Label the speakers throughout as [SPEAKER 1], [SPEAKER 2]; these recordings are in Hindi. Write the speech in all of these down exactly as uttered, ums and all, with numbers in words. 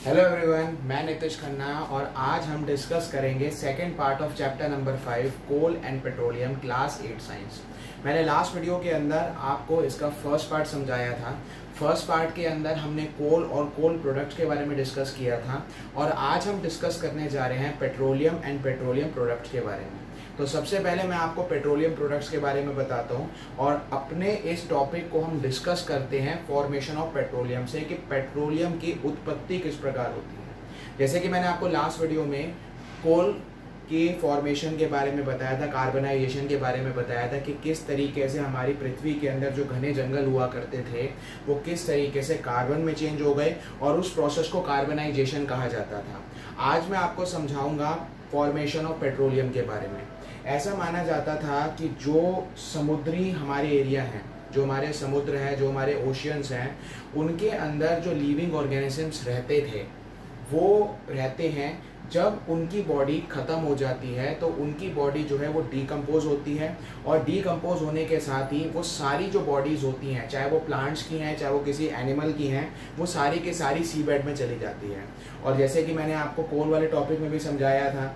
[SPEAKER 1] हेलो एवरीवन, मैं नितिश खन्ना और आज हम डिस्कस करेंगे second part of chapter number five coal and petroleum class eight science. मैंने लास्ट वीडियो के अंदर आपको इसका फर्स्ट पार्ट समझाया था। फर्स्ट पार्ट के अंदर हमने कोल और कोल प्रोडक्ट्स के बारे में डिस्कस किया था और आज हम डिस्कस करने जा रहे हैं पेट्रोलियम एंड पेट्रोलियम प्रोडक्ट्स के बारे में। तो सबसे पहले मैं आपको पेट्रोलियम प्रोडक्ट्स के बारे में बताता हूँ और अपने इस टॉपिक को हम डिस्कस करते हैं फॉर्मेशन ऑफ पेट्रोलियम से कि पेट्रोलियम की उत्पत्ति किस प्रकार होती है। जैसे कि मैंने आपको लास्ट वीडियो में कोल की फॉर्मेशन के बारे में बताया था, कार्बनाइजेशन के बारे में बताया था कि किस तरीके से हमारी पृथ्वी के अंदर जो घने जंगल हुआ करते थे वो किस तरीके से कार्बन में चेंज हो गए और उस प्रोसेस को कार्बनाइजेशन कहा जाता था। आज मैं आपको समझाऊंगा फॉर्मेशन ऑफ पेट्रोलियम के बारे में। ऐसा माना जाता था कि जो समुद्री हमारे एरिया हैं, जो हमारे समुद्र हैं, जो हमारे ओशियंस हैं, उनके अंदर जो लिविंग ऑर्गेनिजम्स रहते थे वो रहते हैं। जब उनकी बॉडी ख़त्म हो जाती है तो उनकी बॉडी जो है वो डीकम्पोज होती है और डीकम्पोज होने के साथ ही वो सारी जो बॉडीज़ होती हैं, चाहे वो प्लांट्स की हैं चाहे वो किसी एनिमल की हैं, वो सारी के सारी सी बेड में चली जाती है। और जैसे कि मैंने आपको कोल वाले टॉपिक में भी समझाया था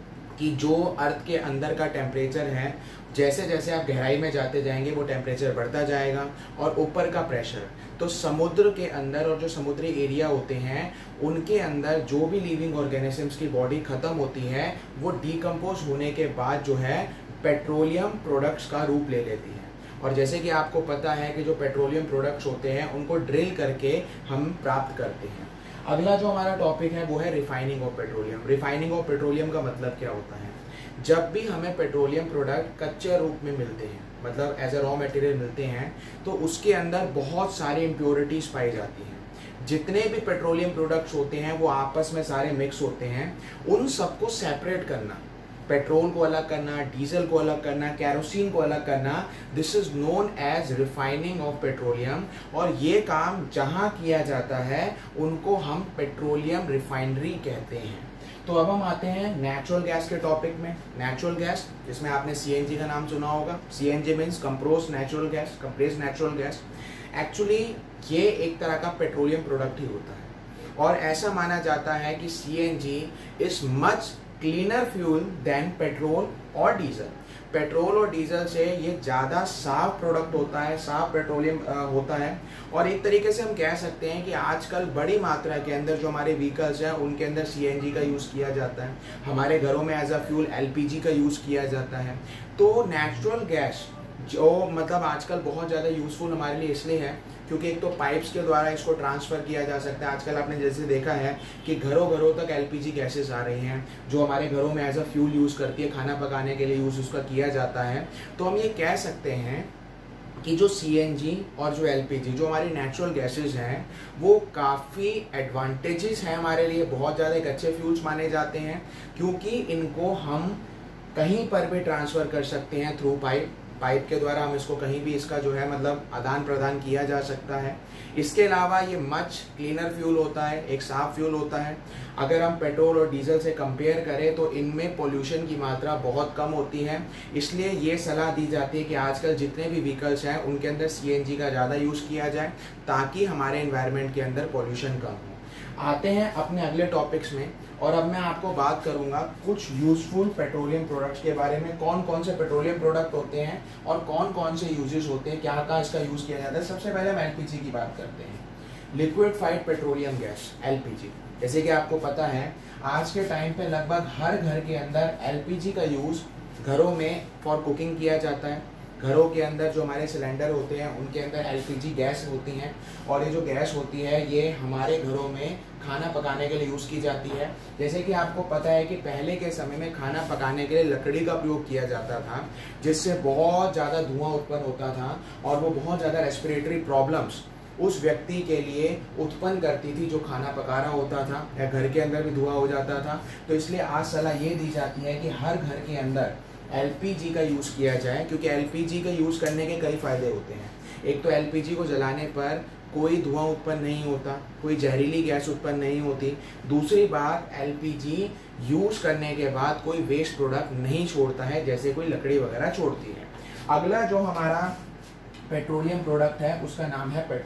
[SPEAKER 1] कि जो अर्थ के अंदर का टेम्परेचर है, जैसे जैसे आप गहराई में जाते जाएंगे वो टेम्परेचर बढ़ता जाएगा और ऊपर का प्रेशर, तो समुद्र के अंदर और जो समुद्री एरिया होते हैं उनके अंदर जो भी लिविंग ऑर्गेनिजम्स की बॉडी ख़त्म होती है वो डीकम्पोज होने के बाद जो है पेट्रोलियम प्रोडक्ट्स का रूप ले लेती है। और जैसे कि आपको पता है कि जो पेट्रोलियम प्रोडक्ट्स होते हैं उनको ड्रिल करके हम प्राप्त करते हैं। अगला जो हमारा टॉपिक है वो है refining of petroleum. Refining of petroleum का मतलब क्या होता है? जब भी हमें पेट्रोलियम प्रोडक्ट कच्चे रूप में मिलते हैं, मतलब एज अ रॉ मटेरियल मिलते हैं, तो उसके अंदर बहुत सारी इम्प्योरिटीज़ पाई जाती हैं। जितने भी पेट्रोलियम प्रोडक्ट्स होते हैं वो आपस में सारे मिक्स होते हैं। उन सबको सेपरेट करना, पेट्रोल को अलग करना, डीजल को अलग करना, कैरोसिन को अलग करना, this is known as refining of petroleum. और ये काम जहाँ किया जाता है उनको हम पेट्रोलियम रिफाइनरी कहते हैं। तो अब हम आते हैं नेचुरल गैस के टॉपिक में। नेचुरल गैस, जिसमें आपने सीएनजी का नाम सुना होगा। CNG means compressed natural gas, compressed natural gas. Actually ये एक तरह का पेट्रोलियम प्रोडक्ट ही होता है और ऐसा माना जाता है कि CNG is much cleaner fuel than petrol और डीजल। पेट्रोल और डीजल से ये ज़्यादा साफ प्रोडक्ट होता है, साफ पेट्रोलियम होता है। और एक तरीके से हम कह सकते हैं कि आजकल बड़ी मात्रा के अंदर जो हमारे व्हीकल्स हैं उनके अंदर सीएनजी का यूज़ किया जाता है। हमारे घरों में एज अ फ्यूल एलपीजी का यूज़ किया जाता है। तो नेचुरल गैस जो मतलब आजकल बहुत ज़्यादा यूज़फुल हमारे लिए इसलिए है क्योंकि एक तो पाइप्स के द्वारा इसको ट्रांसफ़र किया जा सकता है। आजकल आपने जैसे देखा है कि घरों घरों तक एलपीजी गैसेस आ रही हैं जो हमारे घरों में एज अ फ्यूल यूज़ करती है, खाना पकाने के लिए यूज़ उसका किया जाता है। तो हम ये कह सकते हैं कि जो सीएनजी और जो एलपीजी, जो हमारी नेचुरल गैसेस हैं, वो काफ़ी एडवांटेजेस हैं हमारे लिए, बहुत ज़्यादा एक अच्छे फ्यूल्स माने जाते हैं क्योंकि इनको हम कहीं पर भी ट्रांसफ़र कर सकते हैं थ्रू पाइप। पाइप के द्वारा हम इसको कहीं भी इसका जो है मतलब आदान प्रदान किया जा सकता है। इसके अलावा ये मच क्लीनर फ्यूल होता है, एक साफ फ्यूल होता है। अगर हम पेट्रोल और डीजल से कंपेयर करें तो इनमें पोल्यूशन की मात्रा बहुत कम होती है। इसलिए ये सलाह दी जाती है कि आजकल जितने भी व्हीकल्स हैं उनके अंदर सीएनजी का ज़्यादा यूज़ किया जाए ताकि हमारे एनवायरनमेंट के अंदर पोल्यूशन कम हो। आते हैं अपने अगले टॉपिक्स में और अब मैं आपको बात करूंगा कुछ यूजफुल पेट्रोलियम प्रोडक्ट्स के बारे में। कौन कौन से पेट्रोलियम प्रोडक्ट होते हैं और कौन कौन से यूजेस होते हैं, क्या क्या इसका यूज़ किया जाता है। सबसे पहले हम एलपीजी की बात करते हैं, लिक्विफाइड पेट्रोलियम गैस, एलपीजी। जैसे कि आपको पता है आज के टाइम पे लगभग हर घर के अंदर एलपीजी का यूज़ घरों में फॉर कुकिंग किया जाता है। घरों के अंदर जो हमारे सिलेंडर होते हैं उनके अंदर एलपीजी गैस होती हैं और ये जो गैस होती है ये हमारे घरों में खाना पकाने के लिए यूज़ की जाती है। जैसे कि आपको पता है कि पहले के समय में खाना पकाने के लिए लकड़ी का प्रयोग किया जाता था जिससे बहुत ज़्यादा धुआं उत्पन्न होता था और वो बहुत ज़्यादा रेस्पिरेटरी प्रॉब्लम्स उस व्यक्ति के लिए उत्पन्न करती थी जो खाना पका रहा होता था, या घर के अंदर भी धुआं हो जाता था। तो इसलिए आज सलाह ये दी जाती है कि हर घर के अंदर एलपीजी का यूज़ किया जाए क्योंकि एलपीजी का यूज़ करने के कई फ़ायदे होते हैं। एक तो एलपीजी को जलाने पर कोई धुआं उत्पन्न नहीं होता, कोई जहरीली गैस उत्पन्न नहीं होती। दूसरी बात, एलपीजी यूज़ करने के बाद कोई वेस्ट प्रोडक्ट नहीं छोड़ता है जैसे कोई लकड़ी वगैरह छोड़ती है। अगला जो हमारा पेट्रोलियम प्रोडक्ट है उसका नाम है पेट्रोल।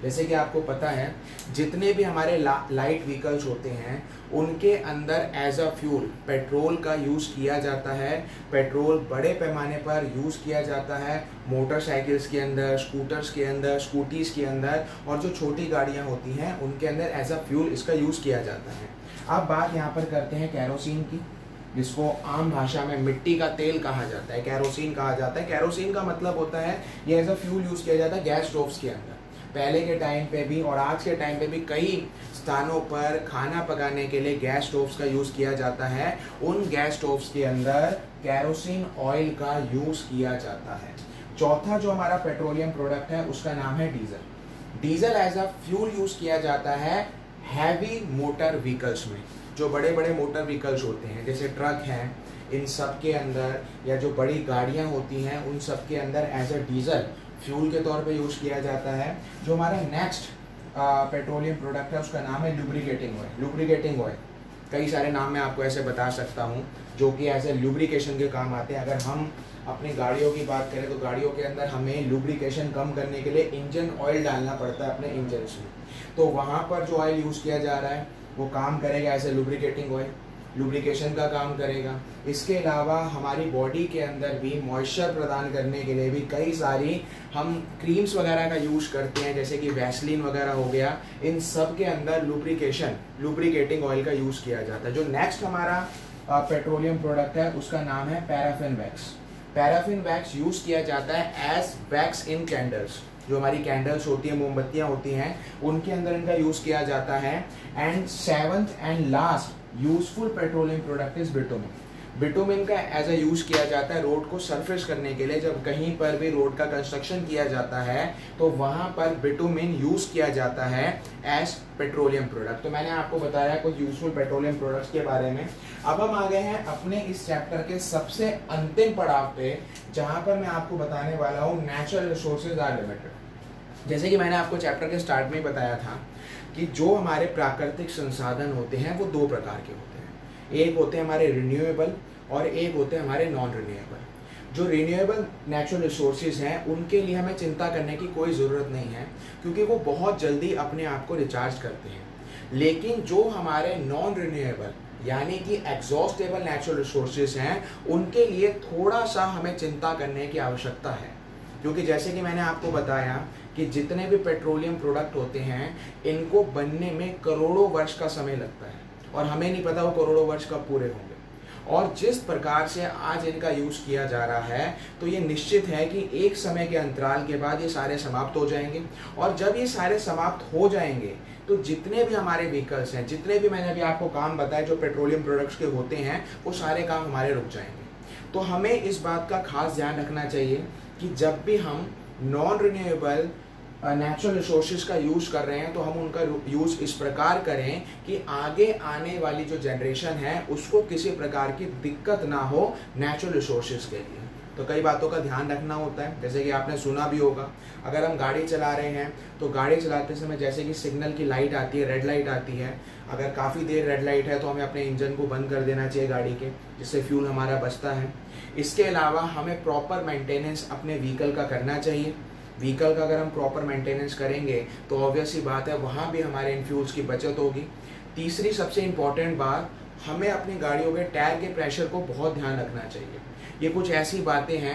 [SPEAKER 1] जैसे कि आपको पता है जितने भी हमारे ला, लाइट व्हीकल्स होते हैं उनके अंदर एज अ फ्यूल पेट्रोल का यूज़ किया जाता है। पेट्रोल बड़े पैमाने पर यूज़ किया जाता है मोटरसाइकिल्स के अंदर, स्कूटर्स के अंदर, स्कूटीज़ के अंदर, और जो छोटी गाड़ियाँ होती हैं उनके अंदर एज अ फ्यूल इसका यूज़ किया जाता है। अब बात यहाँ पर करते हैं कैरोसिन की, जिसको आम भाषा में मिट्टी का तेल कहा जाता है, कैरोसिन कहा जाता है। कैरोसिन का मतलब होता है ये एज अ फ्यूल यूज़ किया जाता है गैस स्टोव्स के अंदर। पहले के टाइम पे भी और आज के टाइम पे भी कई स्थानों पर खाना पकाने के लिए गैस स्टोव्स का यूज़ किया जाता है। उन गैस स्टोव्स के अंदर कैरोसिन ऑयल का यूज़ किया जाता है। चौथा जो हमारा पेट्रोलियम प्रोडक्ट है उसका नाम है diesel. Diesel as a fuel use किया जाता है हैवी मोटर व्हीकल्स में। जो बड़े बड़े मोटर व्हीकल्स होते हैं जैसे ट्रक हैं, इन सब के अंदर, या जो बड़ी गाड़ियाँ होती हैं उन सब के अंदर एज अ डीजल फ्यूल के तौर पे यूज़ किया जाता है। जो हमारा नेक्स्ट पेट्रोलियम प्रोडक्ट है उसका नाम है लुब्रिकेटिंग ऑयल। लुब्रिकेटिंग ऑयल कई सारे नाम मैं आपको ऐसे बता सकता हूँ जो कि एज ए लुब्रिकेशन के काम आते हैं। अगर हम अपनी गाड़ियों की बात करें तो गाड़ियों के अंदर हमें लुब्रिकेशन कम करने के लिए इंजन ऑयल डालना पड़ता है अपने इंजन में, तो वहाँ पर जो ऑयल यूज़ किया जा रहा है वो काम करेगा as a lubricating oil, lubrication का काम करेगा। इसके अलावा हमारी बॉडी के अंदर भी मॉइस्चर प्रदान करने के लिए भी कई सारी हम क्रीम्स वगैरह का यूज़ करते हैं, जैसे कि वैसलीन वगैरह हो गया। इन सब के अंदर लुब्रिकेशन लुब्रिकेटिंग ऑयल का यूज़ किया जाता है। जो नेक्स्ट हमारा पेट्रोलियम प्रोडक्ट है उसका नाम है paraffin wax. Paraffin wax use किया जाता है एज वैक्स इन कैंडल्स। जो हमारी कैंडल्स होती हैं, मोमबत्तियाँ होती हैं, उनके अंदर इनका यूज़ किया जाता है। And seventh and last useful petroleum product is bitumen. Bitumen का एज अ यूज़ किया जाता है रोड को सरफेस करने के लिए। जब कहीं पर भी रोड का कंस्ट्रक्शन किया जाता है तो वहाँ पर बिटुमिन यूज़ किया जाता है एज पेट्रोलियम प्रोडक्ट। तो मैंने आपको बताया कुछ यूजफुल पेट्रोलियम प्रोडक्ट्स के बारे में। अब हम आ गए हैं अपने इस चैप्टर के सबसे अंतिम पड़ाव पे, जहाँ पर मैं आपको बताने वाला हूँ नेचुरल रिसोर्सेज आर लिमिटेड। जैसे कि मैंने आपको चैप्टर के स्टार्ट में ही बताया था कि जो हमारे प्राकृतिक संसाधन होते हैं वो दो प्रकार के होते हैं। एक होते हैं हमारे रिन्यूएबल और एक होते हैं हमारे नॉन रिन्यूएबल। जो रिन्यूएबल नेचुरल रिसोर्सेज हैं उनके लिए हमें चिंता करने की कोई ज़रूरत नहीं है क्योंकि वो बहुत जल्दी अपने आप को रिचार्ज करते हैं। लेकिन जो हमारे नॉन रिन्यूएबल यानी कि एग्जॉस्टेबल नेचुरल रिसोर्सेज हैं उनके लिए थोड़ा सा हमें चिंता करने की आवश्यकता है, क्योंकि जैसे कि मैंने आपको बताया कि जितने भी पेट्रोलियम प्रोडक्ट होते हैं इनको बनने में करोड़ों वर्ष का समय लगता है और हमें नहीं पता वो करोड़ों वर्ष कब पूरे होंगे। और जिस प्रकार से आज इनका यूज़ किया जा रहा है तो ये निश्चित है कि एक समय के अंतराल के बाद ये सारे समाप्त हो जाएंगे। और जब ये सारे समाप्त हो जाएंगे तो जितने भी हमारे व्हीकल्स हैं, जितने भी मैंने अभी आपको काम बताए जो पेट्रोलियम प्रोडक्ट्स के होते हैं, वो सारे काम हमारे रुक जाएंगे। तो हमें इस बात का खास ध्यान रखना चाहिए कि जब भी हम नॉन रिन्यूएबल नेचुरल रिसोर्सेज का यूज़ कर रहे हैं तो हम उनका यूज़ इस प्रकार करें कि आगे आने वाली जो जनरेशन है उसको किसी प्रकार की दिक्कत ना हो नेचुरल रिसोर्सेज के लिए। तो कई बातों का ध्यान रखना होता है, जैसे कि आपने सुना भी होगा, अगर हम गाड़ी चला रहे हैं तो गाड़ी चलाते समय जैसे कि सिग्नल की लाइट आती है, रेड लाइट आती है, अगर काफ़ी देर रेड लाइट है तो हमें अपने इंजन को बंद कर देना चाहिए गाड़ी के, जिससे फ्यूल हमारा बचता है। इसके अलावा हमें प्रॉपर मेंटेनेंस अपने व्हीकल का करना चाहिए। व्हीकल का अगर हम प्रॉपर मेंटेनेंस करेंगे तो ऑब्वियस ही बात है वहाँ भी हमारे इन फ्यूल्स की बचत होगी। तीसरी सबसे इम्पॉर्टेंट बात, हमें अपनी गाड़ियों के टायर के प्रेशर को बहुत ध्यान रखना चाहिए। ये कुछ ऐसी बातें हैं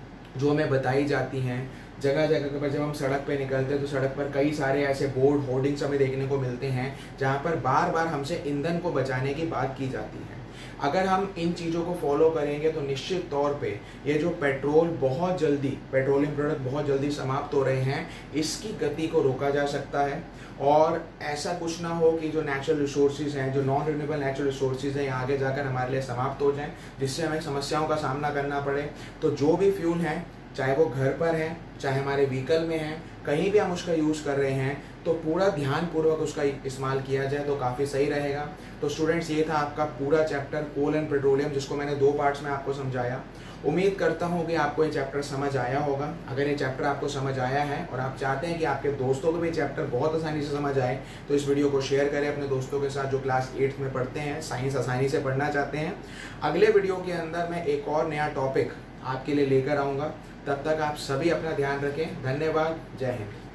[SPEAKER 1] जो हमें बताई जाती हैं जगह जगह पर। जब हम सड़क पे निकलते हैं तो सड़क पर कई सारे ऐसे बोर्ड होर्डिंग्स हमें देखने को मिलते हैं जहाँ पर बार बार हमसे ईंधन को बचाने की बात की जाती है। अगर हम इन चीज़ों को फॉलो करेंगे तो निश्चित तौर पे ये जो पेट्रोल बहुत जल्दी पेट्रोलियम प्रोडक्ट बहुत जल्दी समाप्त हो रहे हैं, इसकी गति को रोका जा सकता है। और ऐसा कुछ ना हो कि जो नेचुरल रिसोर्सेज हैं, जो नॉन रिन्यूएबल नेचुरल रिसोर्सेज हैं, आगे जाकर हमारे लिए समाप्त हो जाएं, जिससे हमें समस्याओं का सामना करना पड़े। तो जो भी फ्यूल हैं, चाहे वो घर पर है, चाहे हमारे व्हीकल में है, कहीं भी हम उसका यूज़ कर रहे हैं तो पूरा ध्यानपूर्वक उसका इस्तेमाल किया जाए तो काफ़ी सही रहेगा। तो स्टूडेंट्स, ये था आपका पूरा चैप्टर कोल एंड पेट्रोलियम, जिसको मैंने दो पार्ट्स में आपको समझाया। उम्मीद करता हूँ कि आपको ये चैप्टर समझ आया होगा। अगर ये चैप्टर आपको समझ आया है और आप चाहते हैं कि आपके दोस्तों को भी चैप्टर बहुत आसानी से समझ आए तो इस वीडियो को शेयर करें अपने दोस्तों के साथ जो क्लास एट्थ में पढ़ते हैं, साइंस आसानी से पढ़ना चाहते हैं। अगले वीडियो के अंदर मैं एक और नया टॉपिक आपके लिए लेकर आऊँगा। तब तक आप सभी अपना ध्यान रखें। धन्यवाद। जय हिंद।